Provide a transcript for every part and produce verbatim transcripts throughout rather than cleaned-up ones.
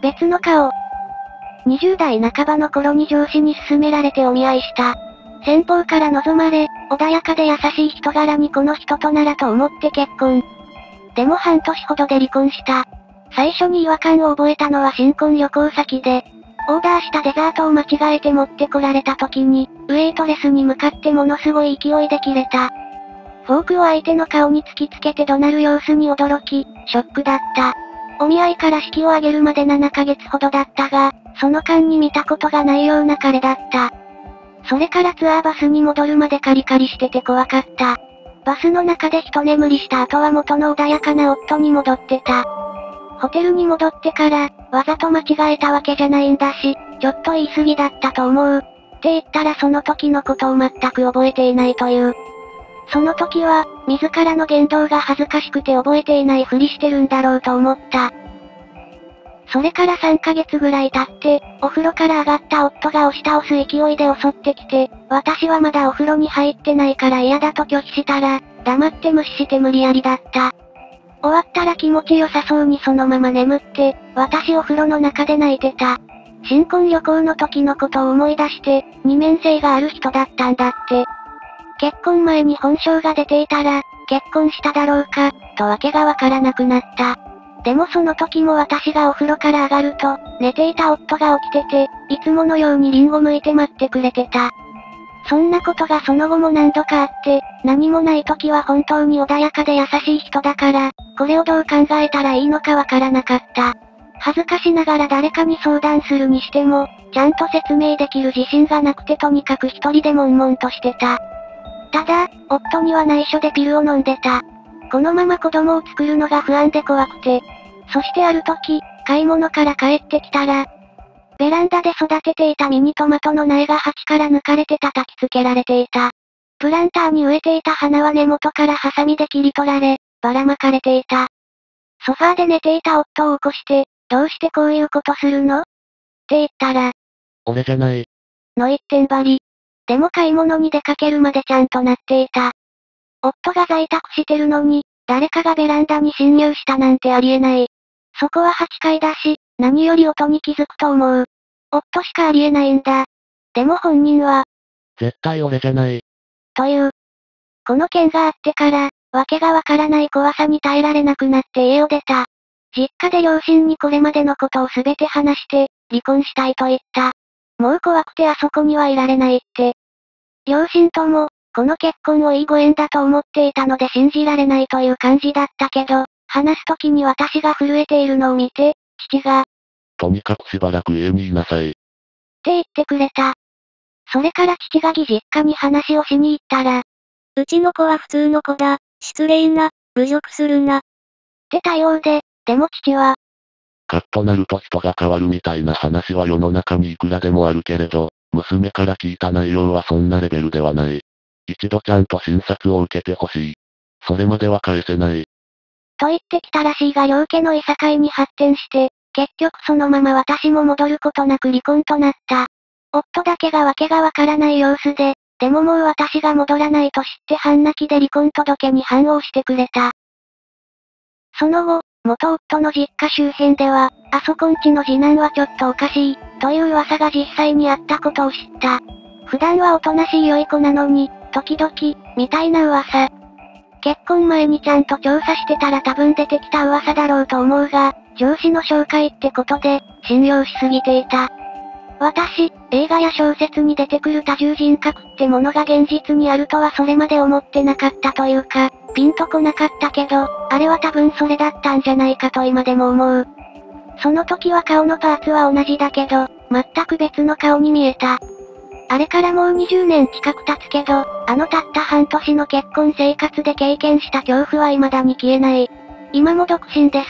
別の顔。にじゅう代半ばの頃に上司に勧められてお見合いした。先方から望まれ、穏やかで優しい人柄にこの人とならと思って結婚。でも半年ほどで離婚した。最初に違和感を覚えたのは新婚旅行先で、オーダーしたデザートを間違えて持ってこられた時に、ウェイトレスに向かってものすごい勢いで切れた。フォークを相手の顔に突きつけて怒鳴る様子に驚き、ショックだった。お見合いから式を挙げるまでななかげつほどだったが、その間に見たことがないような彼だった。それからツアーバスに戻るまでカリカリしてて怖かった。バスの中で一眠りした後は元の穏やかな夫に戻ってた。ホテルに戻ってから、わざと間違えたわけじゃないんだし、ちょっと言い過ぎだったと思う。って言ったらその時のことを全く覚えていないという。その時は、自らの言動が恥ずかしくて覚えていないふりしてるんだろうと思った。それからさんかげつぐらい経って、お風呂から上がった夫が押し倒す勢いで襲ってきて、私はまだお風呂に入ってないから嫌だと拒否したら、黙って無視して無理やりだった。終わったら気持ちよさそうにそのまま眠って、私お風呂の中で泣いてた。新婚旅行の時のことを思い出して、二面性がある人だったんだって。結婚前に本性が出ていたら、結婚しただろうか、とわけがわからなくなった。でもその時も私がお風呂から上がると、寝ていた夫が起きてて、いつものようにリンゴ剥いて待ってくれてた。そんなことがその後も何度かあって、何もない時は本当に穏やかで優しい人だから、これをどう考えたらいいのかわからなかった。恥ずかしながら誰かに相談するにしても、ちゃんと説明できる自信がなくてとにかく一人で悶々としてた。ただ、夫には内緒でピルを飲んでた。このまま子供を作るのが不安で怖くて。そしてある時、買い物から帰ってきたら、ベランダで育てていたミニトマトの苗が鉢から抜かれて叩きつけられていた。プランターに植えていた花は根元からハサミで切り取られ、ばらまかれていた。ソファーで寝ていた夫を起こして、どうしてこういうことするのって言ったら、 俺じゃない。 の一点張り。でも買い物に出かけるまでちゃんとなっていた。夫が在宅してるのに、誰かがベランダに侵入したなんてありえない。そこははちかいだし、何より音に気づくと思う。夫しかありえないんだ。でも本人は、 絶対俺じゃない。 という。この件があってから、わけがわからない怖さに耐えられなくなって家を出た。実家で両親にこれまでのことをすべて話して、離婚したいと言った。もう怖くてあそこにはいられないって。両親とも、この結婚をいいご縁だと思っていたので信じられないという感じだったけど、話す時に私が震えているのを見て、父が、 とにかくしばらく家にいなさい。って言ってくれた。それから父が義実家に話をしに行ったら、 うちの子は普通の子だ、失礼な、侮辱するな。 ってたようで、でも父は、 カッとなると人が変わるみたいな話は世の中にいくらでもあるけれど、娘から聞いた内容はそんなレベルではない。一度ちゃんと診察を受けてほしい。それまでは返せない。 と言ってきたらしいが両家のいさかいに発展して、結局そのまま私も戻ることなく離婚となった。夫だけがわけがわからない様子で、でももう私が戻らないと知って半泣きで離婚届に反応してくれた。その後、元夫の実家周辺では、あそこんちの次男はちょっとおかしい、という噂が実際にあったことを知った。普段はおとなしい良い子なのに、時々、みたいな噂。結婚前にちゃんと調査してたら多分出てきた噂だろうと思うが、上司の紹介ってことで、信用しすぎていた。私、映画や小説に出てくる多重人格ってものが現実にあるとはそれまで思ってなかったというか、ピンとこなかったけど、あれは多分それだったんじゃないかと今でも思う。その時は顔のパーツは同じだけど、全く別の顔に見えた。あれからもうにじゅうねん近く経つけど、あのたった半年の結婚生活で経験した恐怖は未だに消えない。今も独身です。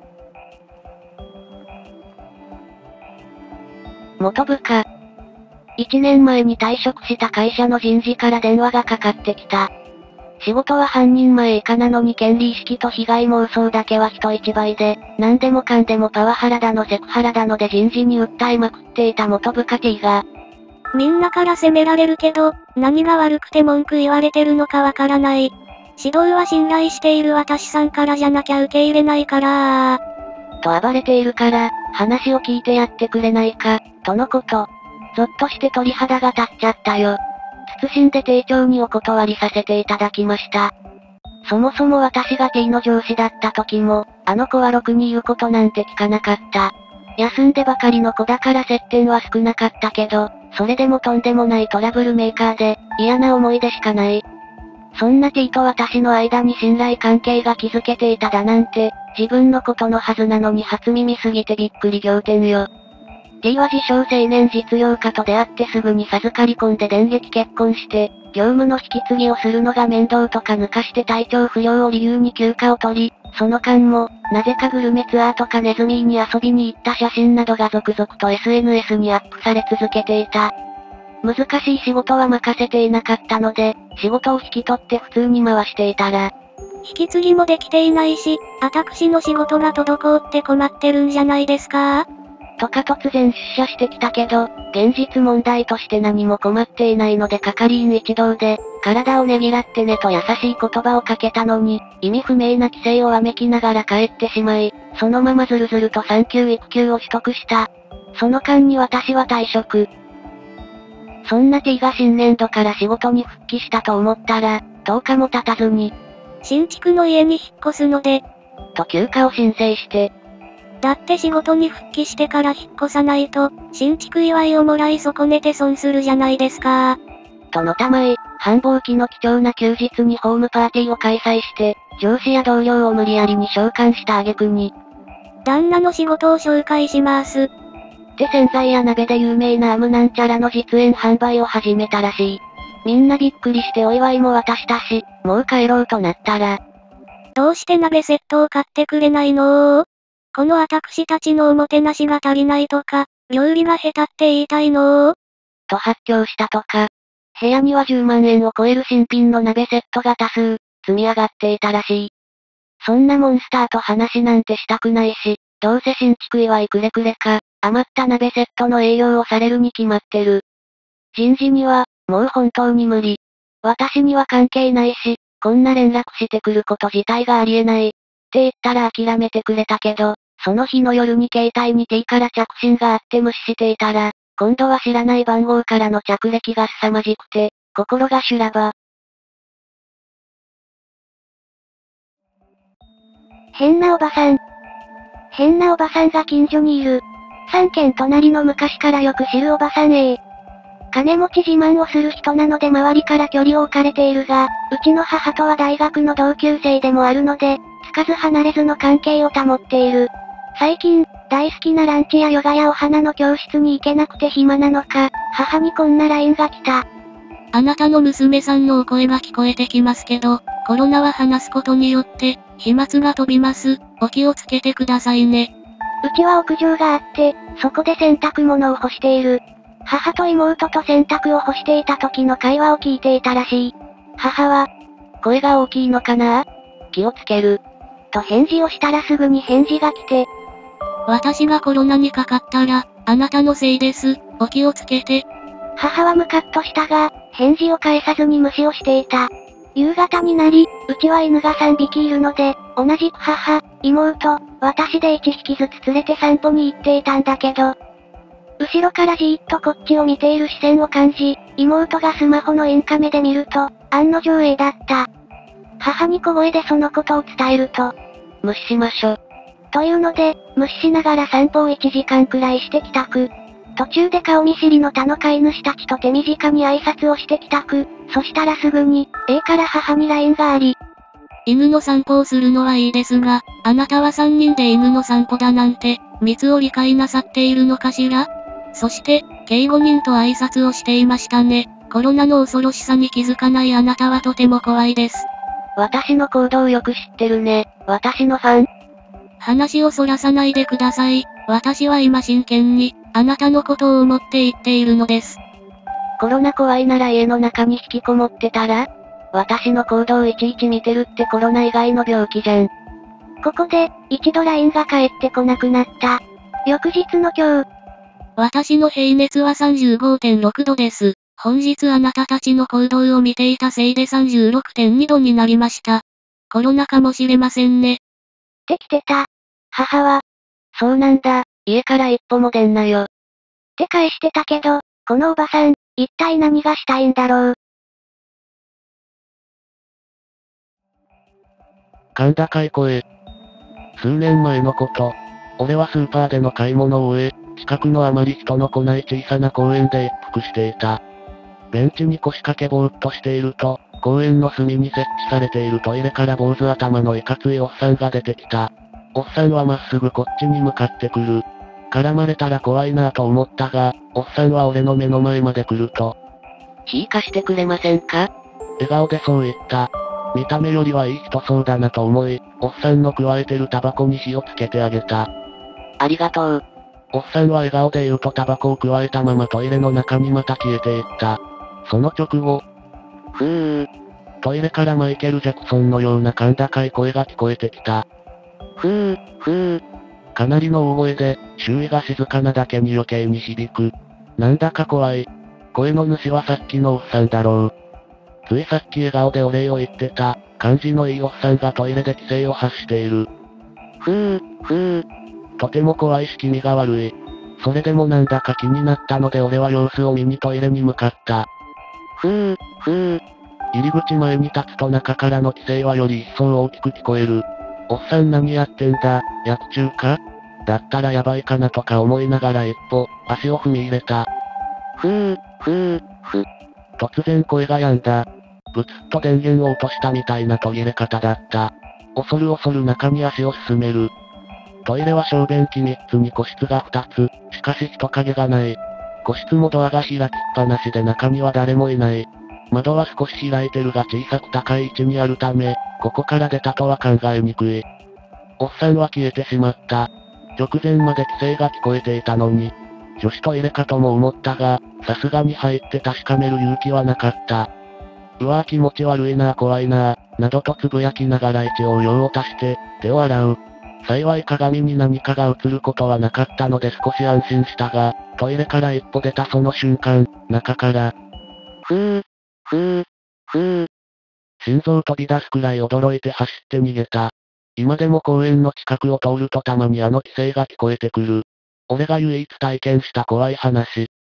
元部下。いちねんまえに退職した会社の人事から電話がかかってきた。仕事は半人前以下なのに権利意識と被害妄想だけは人一倍で、何でもかんでもパワハラだのセクハラだので人事に訴えまくっていた元部下 T が、 みんなから責められるけど、何が悪くて文句言われてるのかわからない。指導は信頼している私さんからじゃなきゃ受け入れないからー。 と暴れているから、 話を聞いてやってくれないか、とのこと。ぞっとして鳥肌が立っちゃったよ。謹んで丁重にお断りさせていただきました。そもそも私が T の上司だった時も、あの子はろくに言うことなんて聞かなかった。休んでばかりの子だから接点は少なかったけど、それでもとんでもないトラブルメーカーで、嫌な思い出しかない。そんな T と私の間に信頼関係が築けていただなんて、自分のことのはずなのに初耳すぎてびっくり仰天よ。T は自称青年実業家と出会ってすぐに授かり込んで電撃結婚して、業務の引き継ぎをするのが面倒とか抜かして体調不良を理由に休暇を取り、その間も、なぜかグルメツアーとかネズミーに遊びに行った写真などが続々と エスエヌエス にアップされ続けていた。難しい仕事は任せていなかったので、仕事を引き取って普通に回していたら、 引き継ぎもできていないし、私の仕事が滞って困ってるんじゃないですか？ とか突然出社してきたけど、現実問題として何も困っていないので係員一同で、体をねぎらってねと優しい言葉をかけたのに、意味不明な規制をわめきながら帰ってしまい、そのままずるずると産休育休を取得した。その間に私は退職。そんな T が新年度から仕事に復帰したと思ったら、とおかも経たずに、 新築の家に引っ越すので、 と休暇を申請して、 だって仕事に復帰してから引っ越さないと、新築祝いをもらい損ねて損するじゃないですか。 とのたまい、繁忙期の貴重な休日にホームパーティーを開催して、上司や同僚を無理やりに召喚した挙句に、 旦那の仕事を紹介します。 で洗剤や鍋で有名なアムなんちゃらの実演販売を始めたらしい。みんなびっくりしてお祝いも渡したし、もう帰ろうとなったら、 どうして鍋セットを買ってくれないの？この私たちのおもてなしが足りないとか、料理が下手って言いたいの？ と発狂したとか。部屋にはじゅうまんえんを超える新品の鍋セットが多数、積み上がっていたらしい。そんなモンスターと話なんてしたくないし、どうせ新築祝いくれくれか、余った鍋セットの営業をされるに決まってる。人事には、もう本当に無理。私には関係ないし、こんな連絡してくること自体がありえない。って言ったら諦めてくれたけど、その日の夜に携帯に T から着信があって無視していたら、今度は知らない番号からの着歴が凄まじくて、心が修羅場。 変なおばさん。変なおばさんが近所にいる。さんけん隣の昔からよく知るおばさん A。金持ち自慢をする人なので周りから距離を置かれているが、うちの母とは大学の同級生でもあるので、つかず離れずの関係を保っている。最近、大好きなランチやヨガやお花の教室に行けなくて暇なのか、母にこんな ライン が来た。 あなたの娘さんのお声が聞こえてきますけど、コロナは話すことによって、飛沫が飛びます。お気をつけてくださいね。 うちは屋上があって、そこで洗濯物を干している。母と妹と洗濯を干していた時の会話を聞いていたらしい。母は、 声が大きいのかな？気をつける。 と返事をしたらすぐに返事が来て、 私がコロナにかかったら、あなたのせいです。お気をつけて。 母はムカッとしたが、返事を返さずに無視をしていた。夕方になり、うちは犬がさんびきいるので、同じく母、妹、私でいちひきずつ連れて散歩に行っていたんだけど、後ろからじーっとこっちを見ている視線を感じ、妹がスマホのインカメで見ると、案の定 A だった。母に小声でそのことを伝えると、 無視しましょ。 というので、無視しながら散歩をいちじかんくらいして帰宅。途中で顔見知りの他の飼い主たちと手短に挨拶をして帰宅。そしたらすぐに、A から母に ライン があり。 犬の散歩をするのはいいですが、あなたはさんにんで犬の散歩だなんて、密を理解なさっているのかしら？そして、計ごにんと挨拶をしていましたね。コロナの恐ろしさに気づかないあなたはとても怖いです。 私の行動をよく知ってるね。私のファン？ 話をそらさないでください。私は今真剣に、あなたのことを思って言っているのです。 コロナ怖いなら家の中に引きこもってたら？私の行動をいちいち見てるってコロナ以外の病気じゃん。 ここで、一度 ライン が返ってこなくなった。翌日の今日。 私の平熱は さんじゅうごてんろくどです。本日あなたたちの行動を見ていたせいで さんじゅうろくてんにどになりました。コロナかもしれませんね。 ってきてた。母は、 そうなんだ。 家から一歩も出んなよ。 って返してたけど、このおばさん、一体何がしたいんだろう。 甲高い声。数年前のこと。俺はスーパーでの買い物を終え、近くのあまり人の来ない小さな公園で一服していた。ベンチに腰掛けぼーっとしていると、公園の隅に設置されているトイレから坊主頭のいかついおっさんが出てきた。おっさんはまっすぐこっちに向かってくる。絡まれたら怖いなぁと思ったが、おっさんは俺の目の前まで来ると、 火貸してくれませんか？ 笑顔でそう言った。見た目よりはいい人そうだなと思い、おっさんの加えてるタバコに火をつけてあげた。 ありがとう。 おっさんは笑顔で言うとタバコを加えたままトイレの中にまた消えていった。その直後、 ふー。 トイレからマイケル・ジャクソンのような甲高い声が聞こえてきた。 ふー、ふー。 かなりの大声で、周囲が静かなだけに余計に響く。なんだか怖い。声の主はさっきのおっさんだろう。ついさっき笑顔でお礼を言ってた、感じのいいおっさんがトイレで規制を発している。 ふー、ふー。 とても怖いし気味が悪い。それでもなんだか気になったので俺は様子を見にトイレに向かった。 ふー、ふー。 入り口前に立つと中からの規制はより一層大きく聞こえる。おっさん何やってんだ、薬中か？だったらやばいかなとか思いながら一歩、足を踏み入れた。 ふー、ふー、ふ。 突然声が止んだ。ブツッと電源を落としたみたいな途切れ方だった。恐る恐る中に足を進める。トイレは小便器みっつに個室がふたつ、しかし人影がない。個室もドアが開きっぱなしで中には誰もいない。窓は少し開いてるが小さく高い位置にあるため、ここから出たとは考えにくい。おっさんは消えてしまった。直前まで規制が聞こえていたのに、女子トイレかとも思ったが、さすがに入って確かめる勇気はなかった。うわぁ気持ち悪いなぁ怖いなぁ、などとつぶやきながら一応用を足して、手を洗う。幸い鏡に何かが映ることはなかったので少し安心したが、トイレから一歩出たその瞬間、中から、 ふー、ふー、ふー。 心臓飛び出すくらい驚いて走って逃げた。今でも公園の近くを通るとたまにあの規制が聞こえてくる。俺が唯一体験した怖い話。